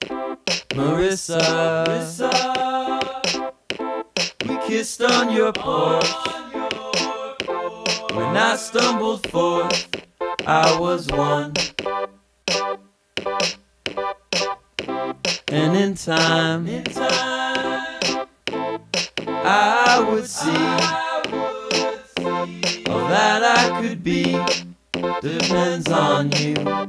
Marissa, we kissed on your porch. When I stumbled forth, I was one. And in time, I would see all that I could be depends on you.